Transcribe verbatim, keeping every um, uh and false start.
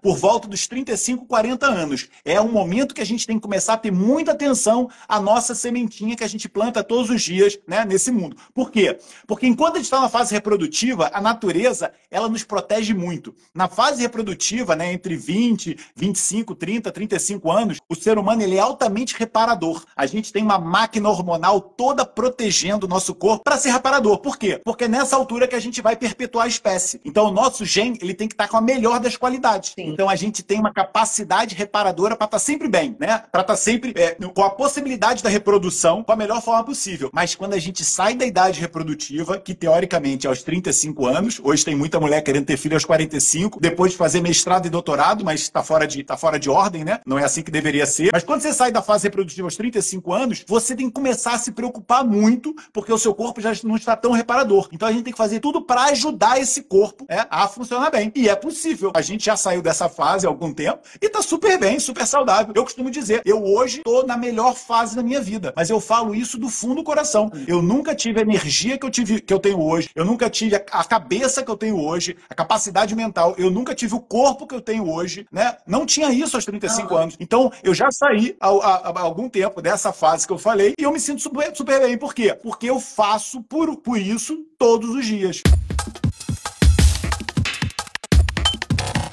por volta dos trinta e cinco, quarenta anos. É um momento que a gente tem que começar a ter muita atenção à nossa sementinha que a gente planta todos os dias, né, nesse mundo. Por quê? Porque enquanto a gente está na fase reprodutiva, a natureza ela nos protege muito. Na fase reprodutiva, né, entre vinte, vinte e cinco, trinta, trinta e cinco anos, o ser humano ele é altamente reparador. A gente tem uma máquina hormonal toda protegendo o nosso corpo para ser reparador. Por quê? Porque é nessa altura que a gente vai perpetuar a espécie. Então, o nosso gene ele tem que estar com a melhor das qualidades. Sim. Então, a gente tem uma capacidade reparadora para estar sempre bem, né? Para estar sempre é, com a possibilidade da reprodução com a melhor forma possível. Mas quando a gente sai da idade reprodutiva, que teoricamente é aos trinta e cinco anos, hoje tem muita mulher querendo ter filho aos quarenta e cinco, depois de fazer mestrado e doutorado, mas está fora de, tá fora de ordem, né? Não é assim que deveria ser. Mas quando você sai da fase reprodutiva aos trinta e cinco anos, você tem que começar a se preocupar muito, porque o seu corpo já não está tão reparador. Então a gente tem que fazer tudo para ajudar esse corpo é, a funcionar bem. E é possível. A gente já saiu dessa fase há algum tempo e tá super bem, super saudável. Eu costumo dizer, eu hoje tô na melhor fase da minha vida, mas eu falo isso do fundo do coração. Eu nunca tive a energia que eu, tive, que eu tenho hoje, eu nunca tive a, a cabeça que eu tenho hoje, a capacidade mental, eu nunca tive o corpo que eu tenho hoje, né? Não tinha isso aos trinta e cinco anos. Então, eu já saí há, há, há algum tempo dessa fase que eu falei e eu me sinto super, super bem. Por quê? Porque eu faço por, por isso todos os dias.